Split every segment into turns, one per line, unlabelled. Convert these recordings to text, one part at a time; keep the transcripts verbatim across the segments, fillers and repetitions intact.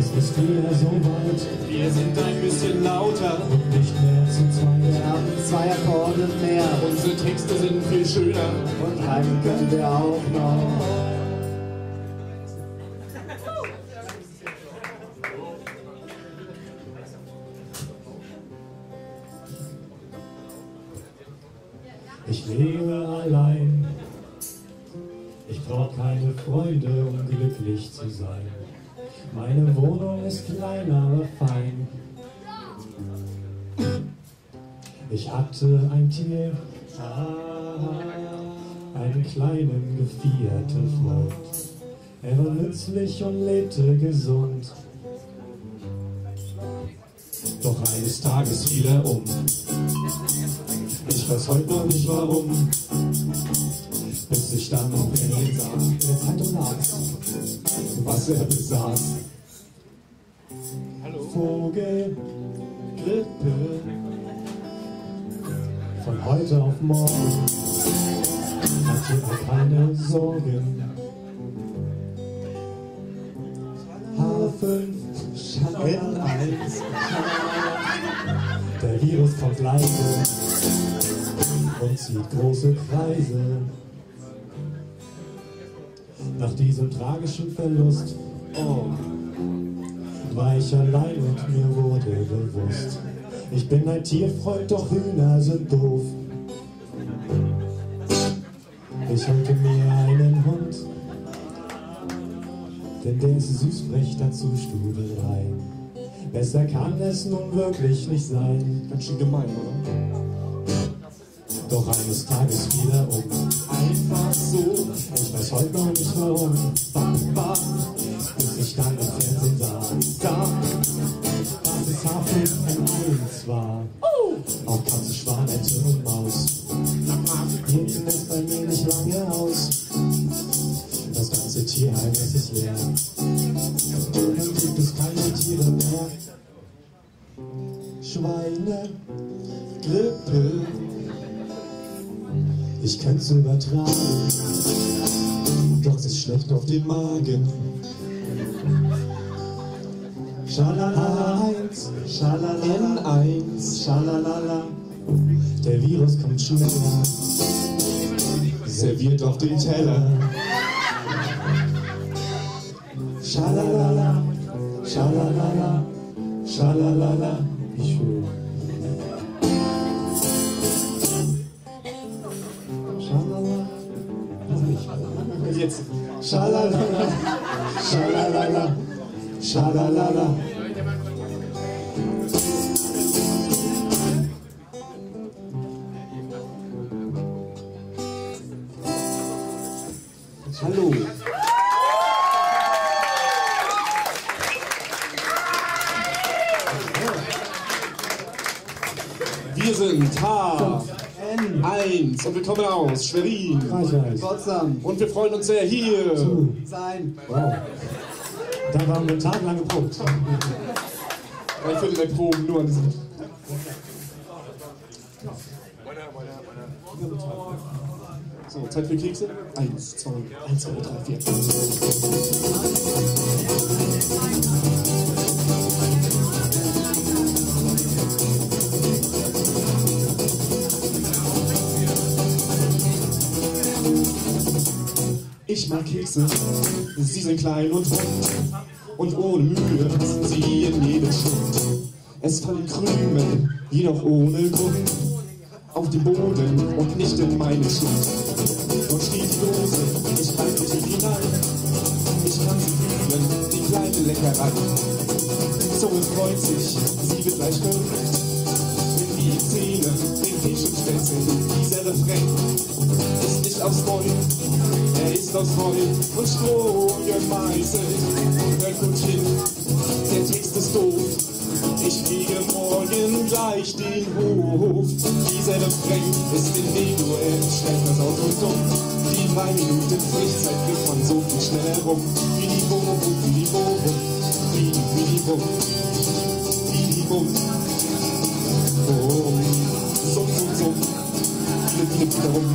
Jetzt bist du ja so weit.
Wir sind ein bisschen lauter
Und nicht mehr zu zweit.
Wir haben zwei Akkorde mehr.
Unsere Texte sind viel schöner.
Und einen können wir auch noch.
Ich lebe allein. Ich brauch keine Freunde, um glücklich zu sein. Meine Wohnung ist klein, aber fein. Ich hatte ein Tier, einen kleinen gevierten Freund. Er war nützlich und lebte gesund. Doch eines Tages fiel er um. Ich weiß heute noch nicht warum. Bis ich dann auf Fernsehen sah, in der Zeitung las, was er besaß.
Hallo.
Vogelgrippe. Von heute auf morgen hatte er keine Sorgen. H fünf, N eins, der Virus kommt leise und zieht große Kreise. Nach diesem tragischen Verlust, oh, war ich allein und mir wurde bewusst, ich bin ein Tierfreund, doch Hühner sind doof. Ich holte mir einen Hund, denn der ist süß, frech, dazu Stubereien. Besser kann es nun wirklich nicht sein.
Ganz schön gemein, oder?
Doch eines Tages fiel er um. Einfach so, ich weiß heute noch nicht warum. Bam, bam, bis ich dann im Fernsehen sah, sah, dass es H fünf N eins war. Auch Katze, Schwan, Ente und Maus. Hinten ist bei mir nicht lange aus. Das ganze Tierheim, es ist leer. Dann gibt es keine Tiere mehr. Schweine, Grippe. Ich kann's übertragen, doch es ist schlecht auf den Magen. Schalala eins, Schalala N eins, Schalalala. Der Virus kommt schneller, serviert auf den Teller. Schalalala, Schalalala, Schalalala. Wie schön. Jetzt. Schalalala, schalalala, schalalala. Hallo.
Wir sind H eins und wir kommen aus Schwerin,
Potsdam.
und wir freuen uns sehr hier
Zu
sein.
Wow. Da waren wir tagelang geprobt.
Drei Viertel der Proben nur an diesem. So, Zeit für Kekse. Eins, zwei, eins, zwei, drei, vier. Ich mag Kekse, sie sind klein und rund und ohne Mühe sind sie in jedem Schritt. Es fallen Krümel, jedoch ohne Grund, auf den Boden und nicht in meine Schritt. Dort steht die Dose, ich greife tief hinein, ich kann sie fühlen, die kleine Leckerei. Die Zunge freut sich, sie wird gleich gerückt, in die Zähne, den Fisch und Spätzle, dieser Refrain ist nicht aus Gold, er ist aus Heu und Stroh gemeißelt. Hört gut hin, der Text ist doof. Ich kriege morgen gleich den Hof. Dieser Refrain ist individuell, stellt das Auto dumm. Die drei Minuten Pflichtzeit geht von so viel schnell herum. Wie die Bobo, wie die Bobo, wie die, wie die Bum, wie die Bum. Oh, summ, summ, summ. Viele, viele, viele rum.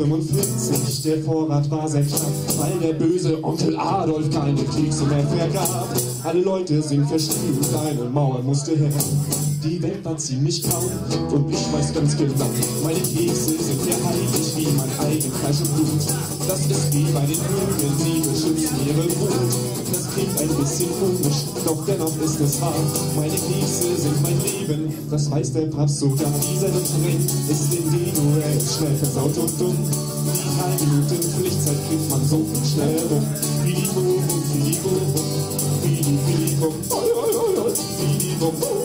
neunzehnhundertfünfundvierzig, der Vorrat war sehr knapp, weil der böse Onkel Adolf keine Kekse mehr vergab. Alle Leute sind verstümmelt, eine Mauer musste her. Die Welt war ziemlich grau und ich weiß ganz genau, meine Kekse sind mir heilig wie mein eigen Fleisch und Blut. Das ist wie bei den Vögeln, sie beschützen ihre Brut. Das klingt ein bisschen komisch, doch dennoch ist es wahr. Meine Kekse sind mein Leben, das weiß der Papst sogar. Dieser Refrain ist individuell, schnell versaut und dumm. Die drei Minuten Pflichtzeit kriegt man so schnell rum. Fili bum, fili bum, fili fili bum, oi oi oi oi, fili bum, oi.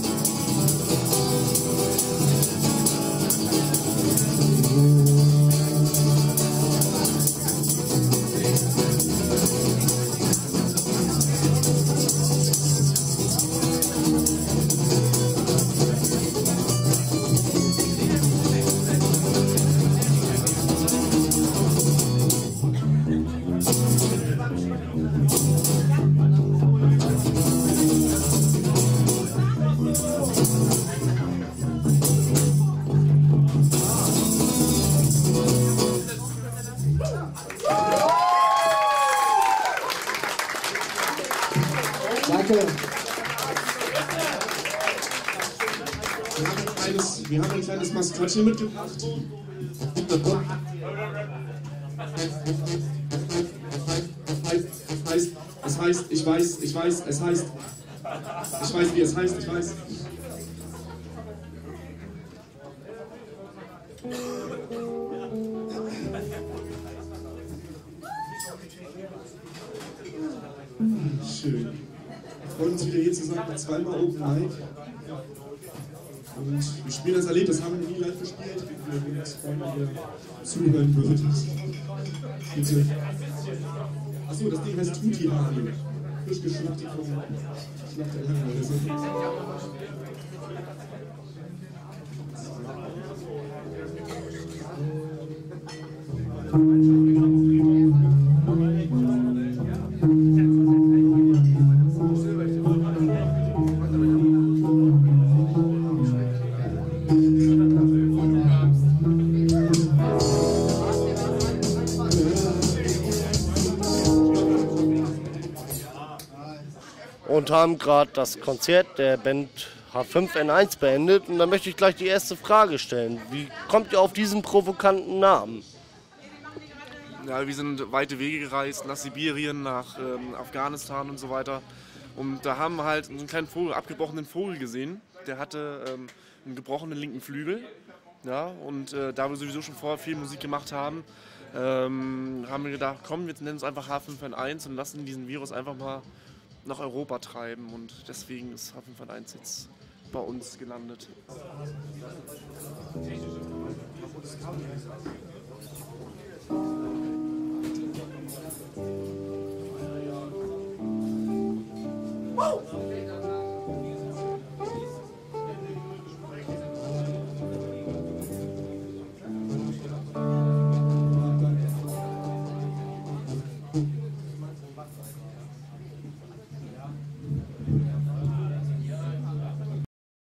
Danke.
Wir haben ein kleines, wir haben ein kleines Maskottchen mitgebracht. Es heißt, es heißt, ich weiß, ich weiß, es heißt, ich weiß, wie es heißt, ich weiß. Schön. Wir freuen uns wieder hier zu sein, zweimal Open Mic. Und wir spielen das erlebt, das haben wir nie live gespielt. Wir würden uns freuen, wenn ihr zuhören würdet. Bitte. Achso, das Ding heißt Tutti Radio. Frisch geschlachtet vom Schlachter Erlangen oder so.
Und haben gerade das Konzert der Band H fünf N eins beendet. Und da möchte ich gleich die erste Frage stellen. Wie kommt ihr auf diesen provokanten Namen?
Ja, wir sind weite Wege gereist, nach Sibirien, nach ähm, Afghanistan und so weiter. Und da haben wir halt einen kleinen Vogel, abgebrochenen Vogel gesehen. Der hatte ähm, einen gebrochenen linken Flügel. Ja, und äh, da wir sowieso schon vorher viel Musik gemacht haben, ähm, haben wir gedacht, komm, wir nennen uns einfach H fünf N eins und lassen diesen Virus einfach mal nach Europa treiben. Und deswegen ist H fünf N eins jetzt bei uns gelandet. Wow.